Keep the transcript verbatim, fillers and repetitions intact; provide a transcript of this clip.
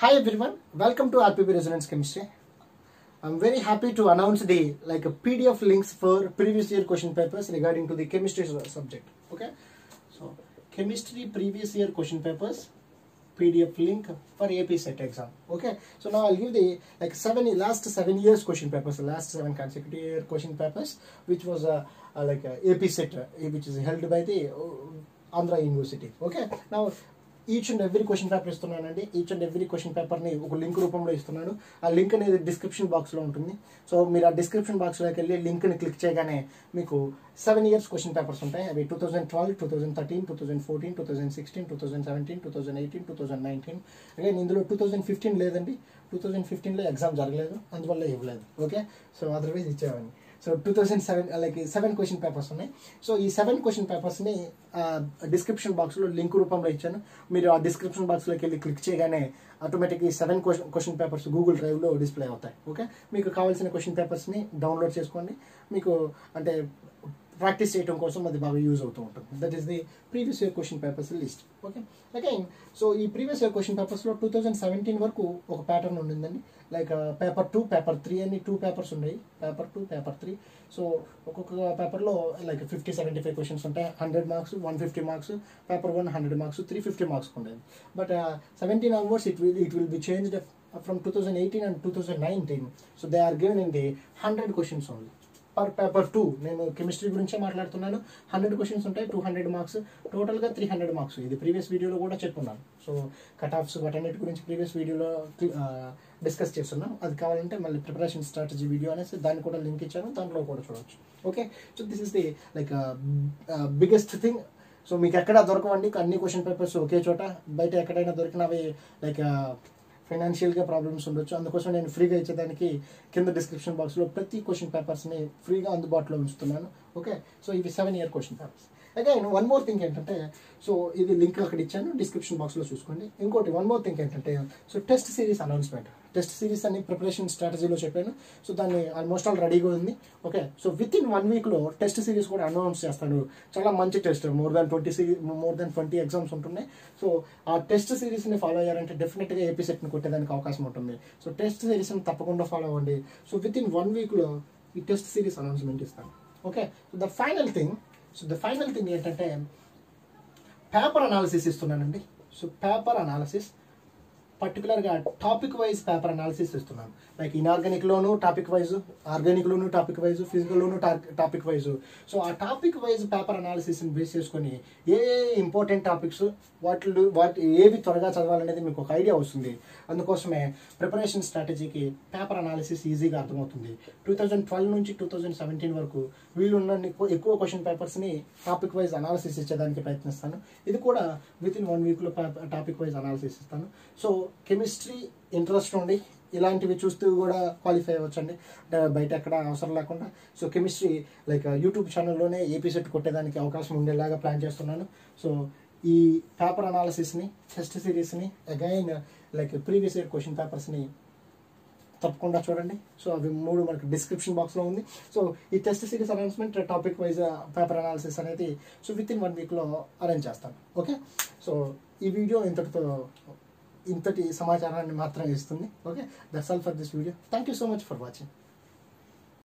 Hi everyone, welcome to R P B Resonance Chemistry. I'm very happy to announce the like a P D F links for previous year question papers regarding to the chemistry subject. Okay, so chemistry previous year question papers P D F link for A P set exam. Okay, so now I'll give the like seven last seven years question papers, last seven consecutive year question papers, which was a uh, uh, like a A P set, uh, which is held by the uh, Andhra University. Okay, now each and every question paper ఇస్తున్నానండి. Each and every question పేపర్ని ఒక link రూపంలో ఇస్తున్నాను. ఆ link అనేది description బాక్స్లో ఉంటుంది. So మీరు ఆ డిస్క్రిప్షన్ బాక్స్లోకి వెళ్ళి లింక్ని క్లిక్ చేయగానే మీకు సెవెన్ ఇయర్స్ క్వశ్చన్ పేపర్స్ ఉంటాయి. అవి two thousand twelve two thousand thirteen two thousand fourteen two thousand sixteen two thousand seventeen two thousand eighteen two thousand nineteen again ఇందులో టూ థౌసండ్ ఫిఫ్టీన్ లేదండి. Two thousand ఫిఫ్టీన్లో exam జరగలేదు, అందువల్ల ఇవ్వలేదు. Okay, so otherwise ఇచ్చేవాడిని. So two thousand seven like seven question papers ఉన్నాయి. So ఈ seven question పేపర్స్ని డిస్క్రిప్షన్ బాక్స్లో లింక్ రూపంలో ఇచ్చాను. మీరు ఆ డిస్క్రిప్షన్ బాక్స్లోకి వెళ్ళి క్లిక్ చేయగానే ఆటోమేటిక్గా ఈ seven question question papers Google డ్రైవ్లో డిస్ప్లే అవుతాయి. ఓకే, మీకు కావాల్సిన క్వశ్చన్ పేపర్స్ని డౌన్లోడ్ చేసుకోండి. మీకు అంటే ప్రాక్టీస్ చేయడం కోసం అది బాగా యూజ్ అవుతూ ఉంటుంది. That is the previous year question papers list. Okay, again so ఈ ప్రీవియస్ ఇయర్ క్వశ్చన్ పేపర్స్లో టూ థౌసండ్ సెవెంటీన్ వరకు ఒక ప్యాటర్న్ ఉండిందండి. Like paper two paper three అని టూ పేపర్స్ ఉన్నాయి. Paper two paper three so ఒక్కొక్క పేపర్లో like fifty seventy five questions ఉంటాయి. Hundred marks one fifty marks paper one hundred marks three fifty marks ఉండేది. But seventeen hours it will it will be changed from two thousand eighteen and two thousand nineteen. So they are given in the hundred questions only per paper two. నేను chemistry గురించే మాట్లాడుతున్నాను. Hundred questions ఉంటాయి, two hundred marks, టోటల్గా three hundred marks. ఇది previous వీడియోలో కూడా చెప్పున్నాను. So cut offs వాటన్నిటి గురించి ప్రీవియస్ వీడియోలో డిస్కస్ చేస్తున్నాం. అది కావాలంటే మళ్ళీ ప్రిపరేషన్ స్ట్రాటజీ వీడియో అనేసి దాన్ని కూడా లింక్ ఇచ్చాను, దాంట్లో కూడా చూడవచ్చు. Okay, so this is the like biggest thing. So మీకు ఎక్కడ దొరకవండి అన్ని క్వశ్చన్ పేపర్స్ ఒకే చోట. బయట ఎక్కడైనా దొరికినవి లైక్ ఫైనాన్షియల్గా ప్రాబ్లమ్స్ ఉండొచ్చు. అందుకోసం నేను ఫ్రీగా ఇచ్చేదానికి కింద డిస్క్రిప్షన్ బాక్స్లో ప్రతి క్వశ్చన్ పేపర్స్ని ఫ్రీగా అందుబాటులో ఉంచుతున్నాను. ఓకే, సో ఇవి seven year question papers. Again one more thing ఏంటంటే, సో ఇది లింక్ అక్కడ ఇచ్చాను, డిస్క్రిప్షన్ బాక్స్లో చూసుకోండి. ఇంకోటి వన్ మోర్ థింగ్ ఏంటంటే, so test series announcement. Test series అని ప్రిపరేషన్ స్ట్రాటజీలో చెప్పాను. సో దాన్ని ఆల్మోస్ట్ ఆల్ రెడీగా ఉంది. Okay, so within one వీక్లో టెస్ట్ సిరీస్ కూడా అనౌన్స్ చేస్తాడు. చాలా మంచి test, more than twenty series more than twenty exams ఉంటున్నాయి. సో ఆ టెస్ట్ సిరీస్ని ఫాలో అయ్యారంటే డెఫినెట్గా ఏపీ సెట్ని కొట్టేదానికి అవకాశం ఉంటుంది. సో టెస్ట్ సిరీస్ని తప్పకుండా ఫాలో అవ్వండి. సో విత్ ఇన్ వన్ వీక్లో ఈ టెస్ట్ సిరీస్ అనౌన్స్మెంట్ ఇస్తాను. Okay, so the final thing so the final thing ఏంటంటే పేపర్ అనాలిసిస్ ఇస్తున్నానండి. సో పేపర్ అనాలిసిస్ పర్టికులర్గా టాపిక్ వైజ్ పేపర్ అనాలిసిస్ ఇస్తున్నాను. లైక్ ఇన్ఆర్గానిక్లోను టాపిక్ వైజ్, ఆర్గానిక్లోను టాపిక్ వైజ్, ఫిజికల్లోను టాపిక్ వైజ్. సో ఆ టాపిక్ వైజ్ పేపర్ అనాలిసిస్ని బేస్ చేసుకొని ఏ ఏ ఇంపార్టెంట్ టాపిక్స్ వాటి వాటి ఏవి త్వరగా చదవాలనేది మీకు ఒక ఐడియా వస్తుంది. అందుకోసమే ప్రిపరేషన్ స్ట్రాటజీకి పేపర్ అనాలిసిస్ ఈజీగా అర్థమవుతుంది. టూ థౌజండ్ ట్వెల్వ్ నుంచి టూ థౌజండ్ సెవెంటీన్ వరకు వీళ్ళున్న ఎక్కువ క్వశ్చన్ పేపర్స్ని టాపిక్ వైజ్ అనాలిసిస్ ఇచ్చేదానికి ప్రయత్నిస్తాను. ఇది కూడా విత్ ఇన్ వన్ వీక్లో టాపిక్ వైజ్ అనాలిసిస్ ఇస్తాను. సో కెమిస్ట్రీ ఇంట్రెస్ట్ ఉండి ఇలాంటివి చూస్తూ కూడా క్వాలిఫై అవ్వచ్చండి, బయట ఎక్కడ అవసరం లేకుండా. సో కెమిస్ట్రీ లైక్ యూట్యూబ్ ఛానల్లోనే ఏపీ సెట్ కొట్టేదానికి అవకాశం ఉండేలాగా ప్లాన్ చేస్తున్నాను. సో ఈ పేపర్ అనాలిసిస్ని, టెస్ట్ సిరీస్ని, again like previous year question పేపర్స్ని తప్పకుండా చూడండి. సో అవి మూడు మనకు డిస్క్రిప్షన్ బాక్స్లో ఉంది. సో ఈ test series announcement, topic wise paper analysis అనేది సో విత్ ఇన్ వన్ వీక్లో అరేంజ్ చేస్తాను. ఓకే, సో ఈ వీడియో ఇంతటితో ఇంతటి సమాచారాన్ని మాత్రమే ఇస్తుంది. Okay, that's all for this video. Thank you so much for watching.